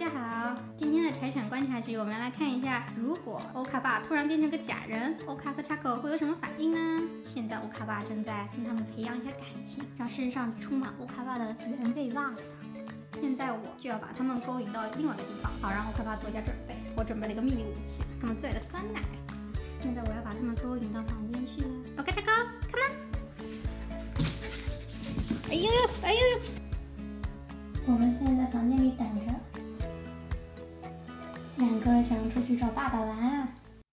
家好，今天的柴犬观察局，我们来看一下，如果欧卡爸突然变成个假人，Oka 和 Chako 会有什么反应呢？现在欧卡爸正在跟他们培养一下感情，让身上充满欧卡爸的原味袜子。现在我就要把他们勾引到另外一个地方，好让欧卡爸做一下准备。我准备了一个秘密武器，他们最爱的酸奶。现在我要把他们勾引到房间去了。Oka Chako， come on！ 哎呦呦，哎呦呦！我们现在在房间里等着，两个想要出去找爸爸玩啊。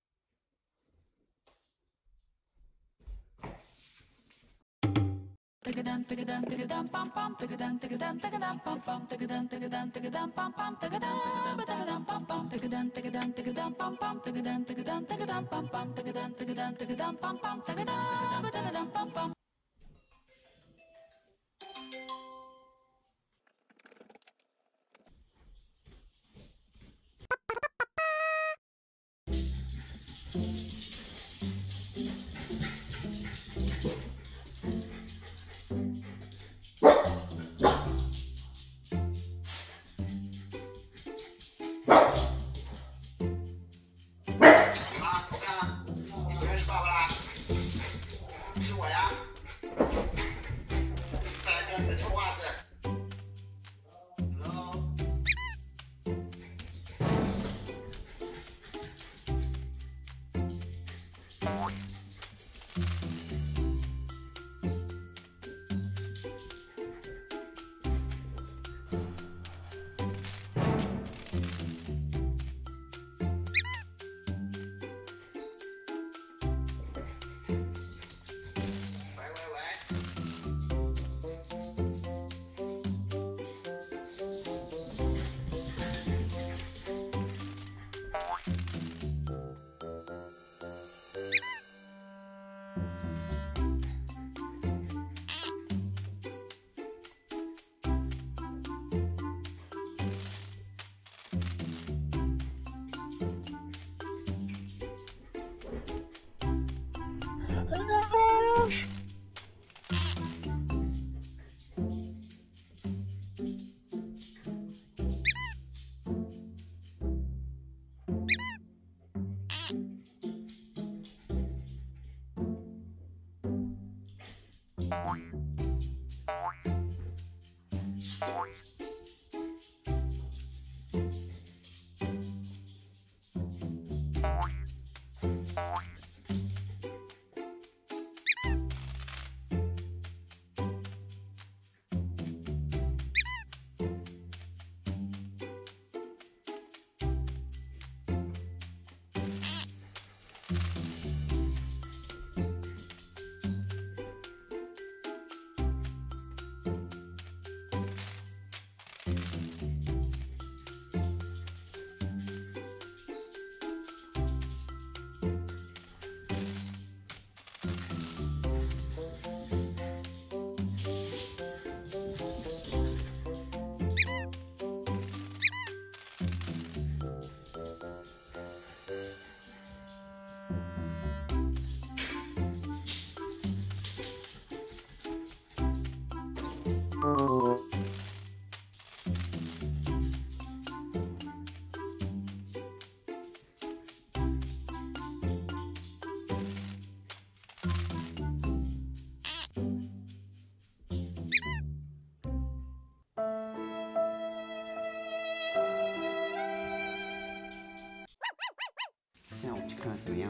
现在我们去看看怎么样？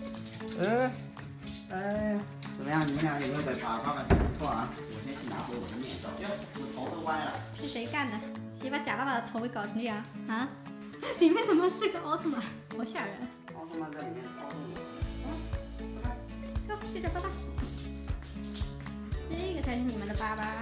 怎么样？你们俩有没有把爸爸整不错啊？我先去拿回我的面罩。哟，我头都歪了。是谁干的？谁把假爸爸的头给搞成这样啊？里面怎么是个奥特曼？好吓人！奥特曼在里面操纵我。走，去找爸爸。这个才是你们的爸爸。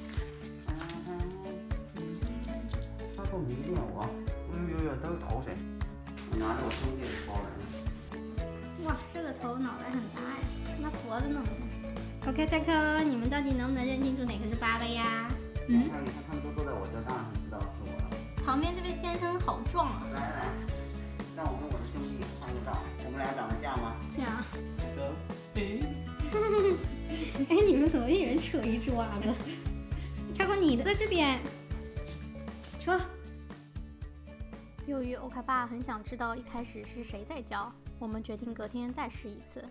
他够迷恋我。有，都是头谁？我拿着我兄弟的头来了。哇，这个头脑袋很大呀，跟他脖子那么大。Oka Chako，你们到底能不能认清楚哪个是爸爸呀？你看，他们都坐在我这，当然知道是我了。旁边这位先生好壮啊！来，让我跟我的兄弟换个照，我们俩长得像吗？像。哎，你们怎么一人扯一只袜子？Chako，你的在这边。车。 由于欧卡爸很想知道一开始是谁在叫，我们决定隔天再试一次。